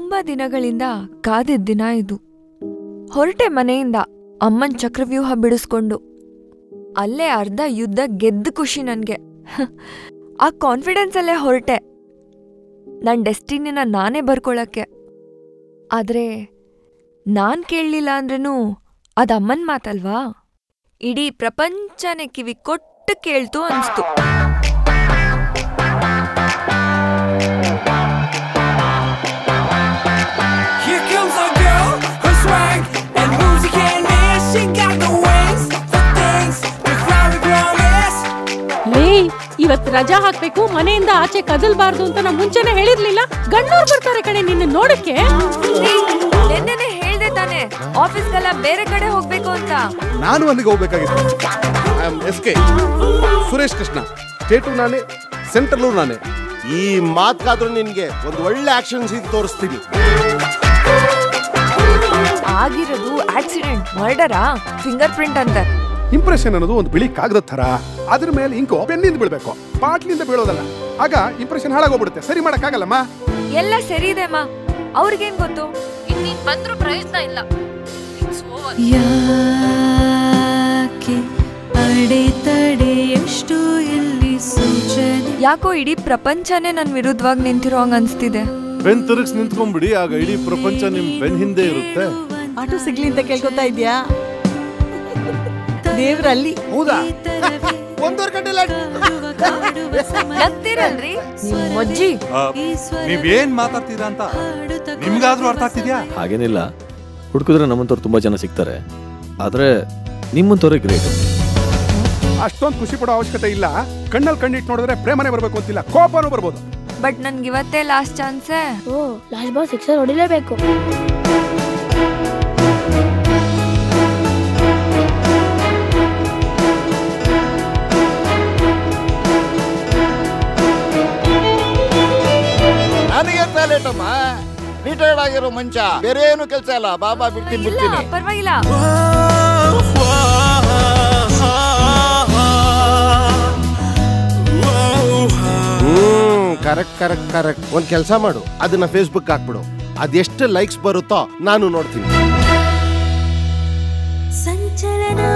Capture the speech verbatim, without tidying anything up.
ತುಂಬಾ ದಿನಗಳಿಂದ ಕಾದಿದ್ದ ದಿನ ಇದು. ಹೊರಟೆ ಮನೆಯಿಂದ ಅಮ್ಮನ್ ಚಕ್ರವ್ಯೂಹ ಬಿಡಿಸ್ಕೊಂಡು. ಅಲ್ಲೇ ಅರ್ಧ ಯುದ್ಧ ಗೆದ್ದ ಖುಷಿ ನನ್ಗೆ. ಆ ಕಾನ್ಫಿಡೆನ್ಸ್ ಅಲ್ಲೇ ಹೊರಟೆ ನನ್ ಡೆಸ್ಟಿನಿನ ನಾನೇ ಬರ್ಕೊಳಕ್ಕೆ. ಆದ್ರೆ ನಾನ್ ಕೇಳಲಿಲ್ಲ ಅಂದ್ರೂ ಅದ್ ಅಮ್ಮನ್ ಮಾತಲ್ವಾ, ಇಡೀ ಪ್ರಪಂಚನೇ ಕಿವಿ ಕೊಟ್ಟು ಕೇಳ್ತು ಅನ್ಸ್ತು. ಇವತ್ತು ರಜಾ ಹಾಕ್ಬೇಕು, ಮನೆಯಿಂದ ಆಚೆ ಕದಲ್ಬಾರ್ದು ಅಂತ ನಾ ಮುಂಚೆನೆ ಹೇಳಿರ್ಲಿಲ್ಲ. ಗಂಡೋರ್ ಬರ್ತಾರೆ ಕಡೆ ನಿನ್ನ ನೋಡಕ್ಕೆ. ನೆನ್ನೆನೆ ಹೇಳ್ದೆ ತಾನೆ ಆಫೀಸ್ಗೆಲ್ಲ ಬೇರೆ ಕಡೆ ಹೋಗ್ಬೇಕು ಅಂತ. ನಾನು ಅಲ್ಲಿಗೆ ಹೋಗ್ಬೇಕಾಗಿತ್ತು. I am S K Suresh Krishna. State ನಾನೇ, ಸೆಂಟ್ರಲ್ಲೂ ನಾನೇ. ಈ ಮಾತಾದ್ರೂ ನಿನ್ಗೆ ಒಂದು ಒಳ್ಳೆ ಆಕ್ಷನ್ ಸೀನ್ ತೋರಿಸ್ತೀನಿ. ಆಗಿರೋದು ಆಕ್ಸಿಡೆಂಟ್, ಮರ್ಡರಾ, ಫಿಂಗರ್ ಪ್ರಿಂಟ್ ಅಂತ. ಇಂಪ್ರೆಷನ್ ಅನ್ನೋದು ಒಂದು ಬಿಳಿ ಕಾಗದ ತರ. ಅದ್ರ ಮೇಲೆ ಇಂಕೋ ಪೆನ್ನಿಂದ ಬೀಳ್ಬೇಕು, ಪಾಟ್ಲಿಂದ ಬೀಳೋದಲ್ಲ. ಆಗ ಇಂಪ್ರೆಷನ್ ಹಾಳಾಗೋಗ್ಬಿಡುತ್ತೆ. ಸರಿ ಮಾಡಕ್ಕಾಗಲ್ಲಮ್ಮ. ಎಲ್ಲ ಸರಿ ಇದೆ ಅಮ್ಮ, ಅವ್ರಿಗೇನ್ ಗೊತ್ತು. ಇನ್ನೀನ್ ಬಂದ್ರೂ ಪ್ರಯೋಜನ ಇಲ್ಲ. ಯಾಕೋ ಇಡೀ ಪ್ರಪಂಚನೇ ನನ್ ವಿರುದ್ಧವಾಗಿ ನಿಂತಿರೋ ಹಂಗ ಅನ್ಸ್ತಿದೆ. ಬೆನ್ ತಿರುಗಿಸ್ ನಿಂತ್ಕೊಂಡ್ಬಿಡಿ, ಆಗ ಇಡೀ ಪ್ರಪಂಚ ನಿಮ್ ಬೆನ್ ಹಿಂದೆ ಇರುತ್ತೆ. ಆಟೋ ಸಿಗ್ಲಿ ಅಂತ ಕೇಳ್ಕೊತಾ ಇದ್ಯಾ? ದೇವ್ರಲ್ಲಿ. ಹೌದಾ? ಒಂದೂವರೆ ಗಂಟೆ ನಗ್ತಿರಲ್ರಿ ನಿಮ್ ಅಜ್ಜಿ. ನೀವೇನ್ ಮಾತಾಡ್ತೀರಾ ಅಂತ ನಿಮ್ಗಾದ್ರೂ ಅರ್ಥ ಆಗ್ತಿದ್ಯಾ? ಹಾಗೇನಿಲ್ಲ, ಹುಡುಕಿದ್ರೆ ನಮ್ಮಂತವ್ರು ತುಂಬಾ ಜನ ಸಿಗ್ತಾರೆ. ಆದ್ರೆ ನಿಮ್ಮಂತವ್ರೆ ಗ್ರೇಟ್. ಅಷ್ಟೊಂದು ಖುಷಿ ಪಡೋ ಅವಶ್ಯಕತೆ ಇಲ್ಲ. ಕಣ್ಣಲ್ಲಿ ಕಣ್ಣಿಟ್ಟು ನೋಡಿದ್ರೆ ಪ್ರೇಮನೆ ಬರ್ಬೇಕು ಅಂತಿಲ್ಲ, ಕೋಪನೂ ಬರ್ಬೋದು. ಬಟ್ ನನ್ಗೆ ಇವತ್ತೇ ಲಾಸ್ಟ್ ಚಾನ್ಸೇ. ಓ ಲಾಸ್ಟ್ ಬಾಲ್ ಸಿಕ್ಸರ್ ಹೊಡಿಲೇಬೇಕು. ನನಗೆ ಲೇಟಮ್ಮ, ರಿಟೈರ್ಡ್ ಆಗಿರೋ ಮಂಚ, ಬೇರೆ ಏನು ಕೆಲಸ ಇಲ್ಲ. ಬಾಬಾ ಬಿಡ್ತೀನಿ ಬಿಡ್ತೀನಿ. ಪರವಾಗಿಲ್ಲ. Hmm correct correct correct. ಒಂದ್ ಕೆಲಸ ಮಾಡು, ಅದನ್ನ ಫೇಸ್ಬುಕ್ ಹಾಕ್ಬಿಡು. ಅದೆಷ್ಟು ಲೈಕ್ಸ್ ಬರುತ್ತೋ ನಾನು ನೋಡ್ತೀನಿ. ಸಂಚಲನ